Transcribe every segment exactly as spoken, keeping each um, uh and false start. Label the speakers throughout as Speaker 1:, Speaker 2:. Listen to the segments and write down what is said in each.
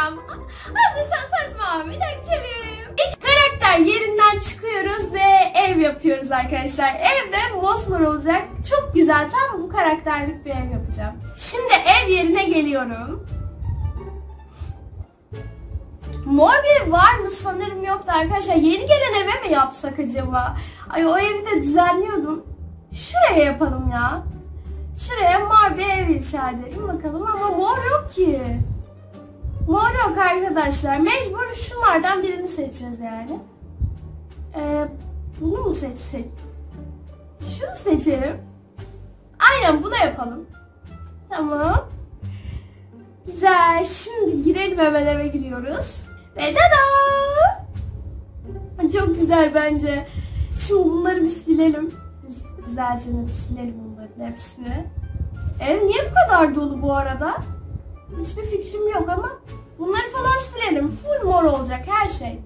Speaker 1: yapacağım. Hazırsan Fatma bir de geçelim. İlk karakter yerinden çıkıyoruz ve ev yapıyoruz arkadaşlar. Evde mosmor olacak. Çok güzel, tam bu karakterlik bir ev yapacağım. Şimdi ev yerine geliyorum. Mor bir var mı? Sanırım yoktu arkadaşlar. Yeni gelen eve mi yapsak acaba? Ay, o evi de düzenliyordum. Şuraya yapalım ya. Şuraya mor bir ev inşa edelim bakalım, ama mor yok ki. Mor yok arkadaşlar. Mecbur şunlardan birini seçeceğiz yani. Ee, bunu mu seçsek? Şunu seçelim. Aynen, bunu yapalım. Tamam. Güzel. Şimdi girelim, hemen eve giriyoruz. Ve tada! Çok güzel bence. Şimdi bunları bir silelim. Biz güzelce bir silelim bunların hepsini. Ev niye bu kadar dolu bu arada? Hiçbir fikrim yok ama bunları falan silelim. Full mor olacak her şey.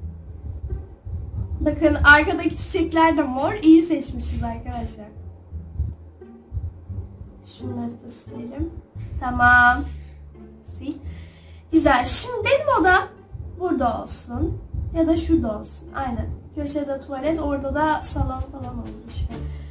Speaker 1: Bakın arkadaki çiçekler de mor. İyi seçmişiz arkadaşlar. Şunları da silelim. Tamam. Sil. Güzel. Şimdi benim odam burada olsun. Ya da şurada olsun. Aynen. Köşede tuvalet, orada da salon falan olmuş işte.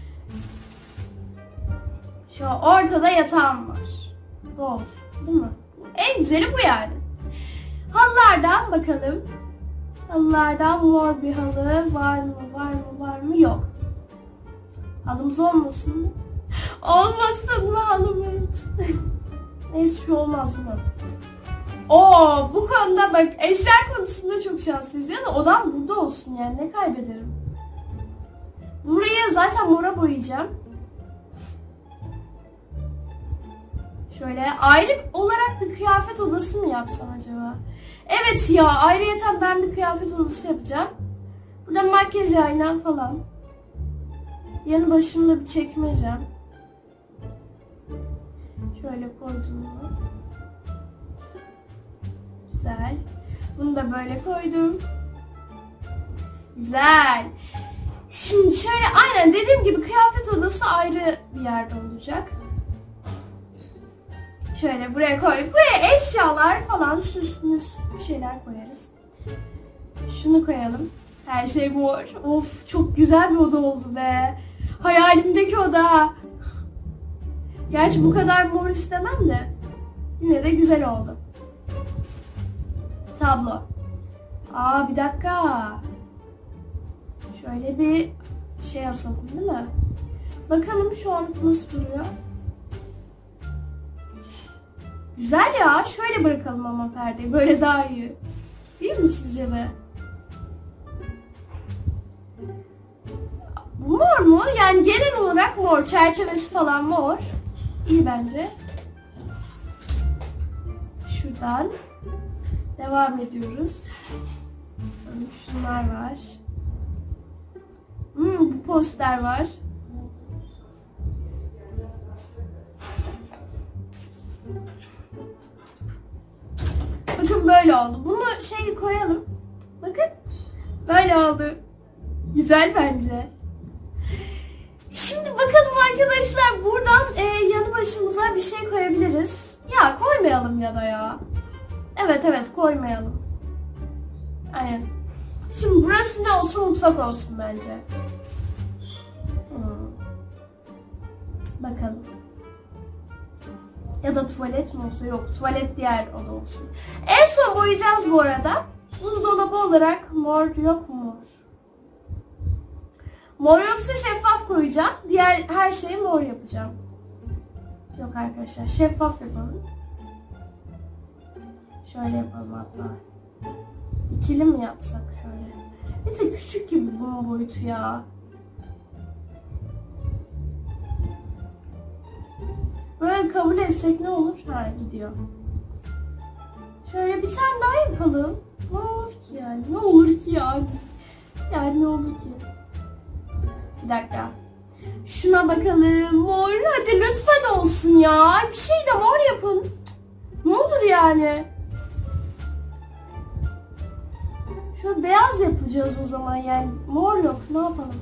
Speaker 1: Şu ortada yatağım var. Bu olsun. Değil mi? En güzeli bu yani. Halılardan bakalım. Halılardan mor bir halı var mı? Var mı? Var mı? Yok. Halımız olmasın mı? Olmasın mı halımız? Neyse, şu olmaz mı? Oo, bu konuda bak, eşya konusunda çok şanslıyız. Yani odam burada olsun, yani ne kaybederim? Burayı zaten mora boyayacağım. Şöyle ayrı olarak bir kıyafet odası mı yapsam acaba? Evet ya, ayrıyeten ben bir kıyafet odası yapacağım. Burada makyaj aynam falan. Yanı başımda bir çekmecem. Şöyle koydum bunu. Güzel. Bunu da böyle koydum. Güzel. Şimdi şöyle, aynen dediğim gibi kıyafet odası ayrı bir yerde olacak. Şöyle buraya koyduk. Buraya eşyalar falan, süs müs bir şeyler koyarız. Şunu koyalım. Her şey mor. Of, çok güzel bir oda oldu be. Hayalimdeki oda. Gerçi bu kadar mor istemem de yine de güzel oldu. Tablo. Aa, bir dakika. Şöyle bir şey asalım değil mi? Bakalım şu an nasıl duruyor. Güzel ya. Şöyle bırakalım ama perdeyi. Böyle daha iyi. Değil mi sizce de? Bu mor mu? Yani genel olarak mor. Çerçevesi falan mor. İyi bence. Şuradan devam ediyoruz. Şunlar var. Hmm, bu poster var. Bakın böyle oldu. Bunu şey koyalım. Bakın. Böyle oldu. Güzel bence. Şimdi bakalım arkadaşlar, buradan e, yanı başımıza bir şey koyabiliriz. Ya koymayalım ya da ya. Evet evet, koymayalım. Aynen. Şimdi burası ne olsun? Mutfak olsun bence. Hmm. Bakalım. Ya da tuvalet mi olsa? Yok, tuvalet diğer oda olsun. En son boyayacağız bu arada. Buzdolabı olarak mor yok mu? Mor yoksa şeffaf koyacağım. Diğer her şeyi mor yapacağım. Yok arkadaşlar, şeffaf yapalım. Şöyle yapalım hatta. İkili mi yapsak şöyle? Bir de küçük gibi bunun boyutu ya. Böyle kabul etsek ne olur? Ha, gidiyor. Şöyle bir tane daha yapalım. Ne olur ki yani? Ne olur ki yani? Yani ne olur ki? Bir dakika. Şuna bakalım. Mor. Hadi lütfen olsun ya. Bir şey de mor yapın. Ne olur yani? Şöyle beyaz yapacağız o zaman yani. Mor yok. Ne yapalım?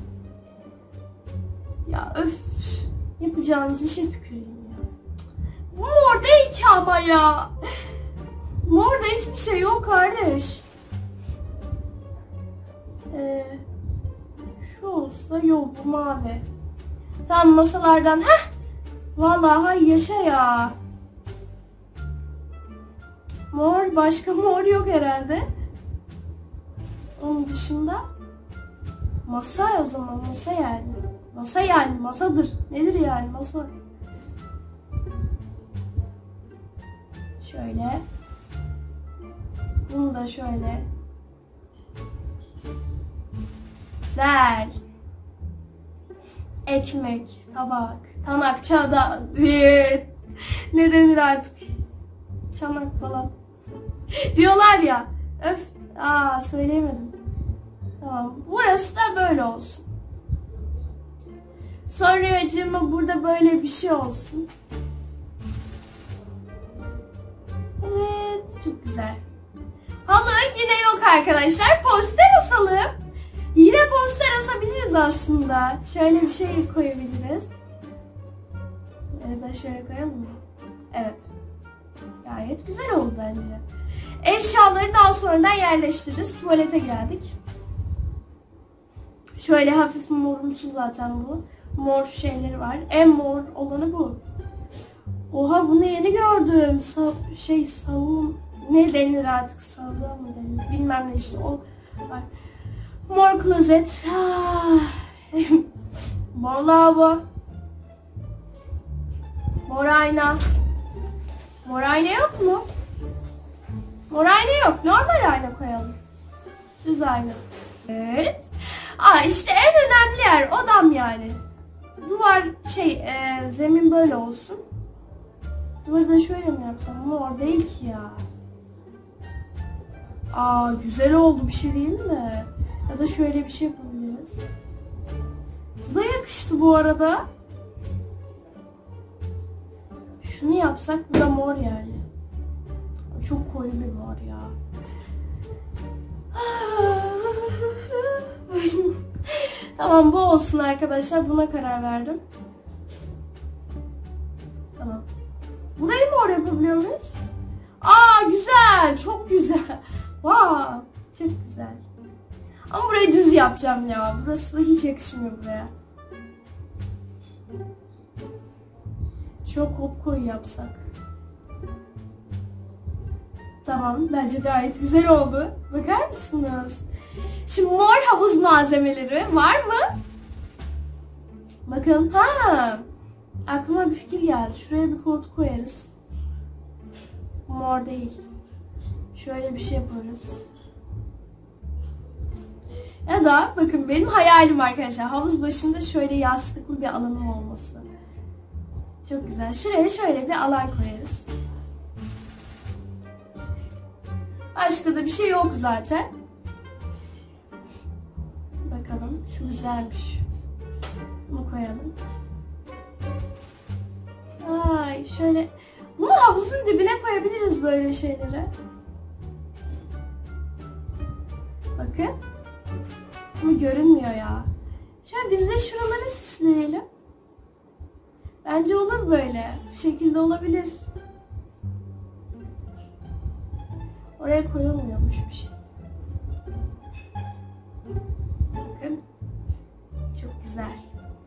Speaker 1: Ya öf. Yapacağınız işe tüküreyim ya. Bu mor değil ki ama ya. Morda hiçbir şey yok kardeş. Ee, şu olsa yok, bu mavi. Tamam, masalardan. Heh. Vallahi yaşa ya. Mor, başka mor yok herhalde. Onun dışında masa, o zaman masa yani. Masa yani masadır. Nedir yani masa? Şöyle. Bunu da şöyle. Güzel. Ekmek, tabak, tanak, çada, ne denir artık? Çanak falan. Diyorlar ya. Öf. Aa, söyleyemedim. Tamam. Burası da böyle olsun. Sonra acaba burada böyle bir şey olsun. Evet. Çok güzel. Halı yine yok arkadaşlar. Poster asalım. Yine poster asabiliriz aslında. Şöyle bir şey koyabiliriz. Ya da şöyle koyalım mı? Evet. Gayet güzel oldu bence. Eşyaları daha sonradan yerleştiririz. Tuvalete geldik. Şöyle hafif morumsu zaten bu. Mor şeyleri var. En mor olanı bu. Oha, bunu yeni gördüm. Sa şey savun ne denir artık, savun mı denir bilmem ne işte o var. Mor klozet. Mor lavabo. Mor ayna. Mor ayna yok mu? Mor ayna yok. Normal ayna koyalım. Düz ayna. Evet. Aa, işte en önemli yer odam yani. Duvar şey e, zemin böyle olsun. Duvarı da şöyle mi yapsam? Mor değil ki ya. Aa, güzel oldu, bir şey değil mi? Ya da şöyle bir şey yapabiliriz. Bu da yakıştı bu arada. Şunu yapsak, bu da mor yani. Çok koyu bir mor ya. Tamam, bu olsun arkadaşlar. Buna karar verdim. Tamam. Burayı mor yapabiliyor muyuz? Aa, güzel. Çok güzel. Wow. Çok güzel. Ama burayı düz yapacağım ya. Burası hiç yakışmıyor buraya. Çok hop koyu yapsak. Tamam. Bence gayet güzel oldu. Bakar mısınız? Şimdi mor havuz malzemeleri var mı? Bakın. Ha. Aklıma bir fikir geldi. Şuraya bir koltuk koyarız. Mor değil. Şöyle bir şey yaparız. Ya da bakın, benim hayalim arkadaşlar, havuz başında şöyle yastıklı bir alanım olması. Çok güzel. Şuraya şöyle bir alan koyarız. Başka da bir şey yok zaten. Bakalım, şu güzelmiş. Bunu koyalım. Ay, şöyle. Bunu havuzun dibine koyabiliriz, böyle şeyleri. Bakın. Ama görünmüyor ya. Şöyle biz de şuraları süsleyelim. Bence olur böyle. Bu şekilde olabilir. Oraya koyulmuyormuş bir şey. Bakın. Çok güzel.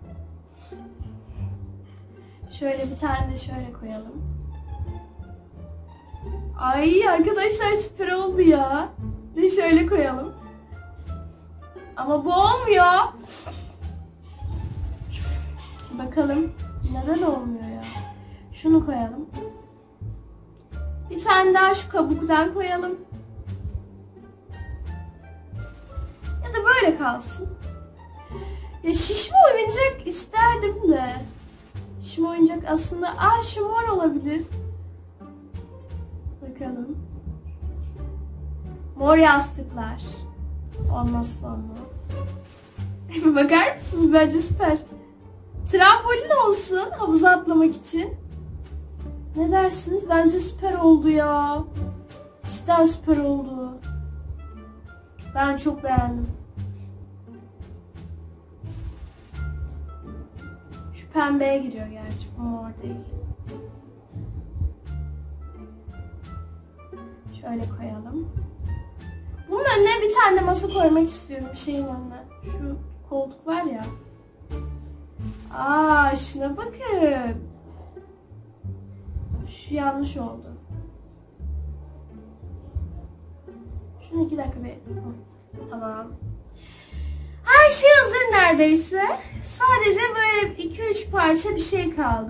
Speaker 1: Şöyle bir tane de şöyle koyalım. Ay arkadaşlar, süper oldu ya. Bir de şöyle koyalım. Ama bu olmuyor. Bakalım neden olmuyor ya. Şunu koyalım. Bir tane daha şu kabuktan koyalım. Ya da böyle kalsın. Ya şişme oyuncak isterdim de. Şişme oyuncak aslında, aa, şimor olabilir. Bakalım. Mor yastıklar. Olmazsa olmaz. Bakar mısınız? Bence süper. Trambolin olsun havuza atlamak için. Ne dersiniz? Bence süper oldu ya. Cidden süper oldu. Ben çok beğendim. Şu pembeye giriyor gerçi. Bu mor değil. Şöyle koyalım. Bunun önüne bir tane masa koymak istiyorum şeyin önüne. Şu koltuk var ya. Aa, şuna bakın. Şu yanlış oldu. Şunu iki dakika bir... Tamam. Her şey hazır neredeyse. Sadece böyle iki üç parça bir şey kaldı.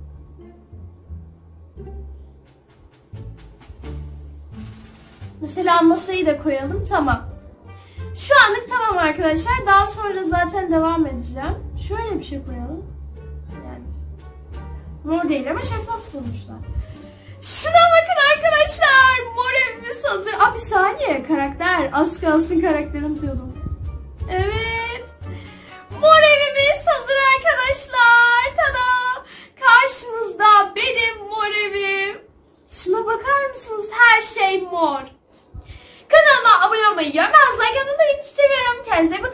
Speaker 1: Mesela masayı da koyalım. Tamam. Şu anlık tamam arkadaşlar. Daha sonra zaten devam edeceğim. Şöyle bir şey koyalım. Yani mor değil ama şeffaf sonuçta. Şuna bakın arkadaşlar. Mor evimiz hazır. Aa, bir saniye. Karakter. Az kalsın karakterim diyordum. Evet. Mor evimiz hazır arkadaşlar. Tada. Karşınızda benim mor evim. Şuna bakar mısınız? Her şey mor. Kanalıma abone olmayı, yorum yazmayı, like atmayı seviyorum. Kendinize bakın.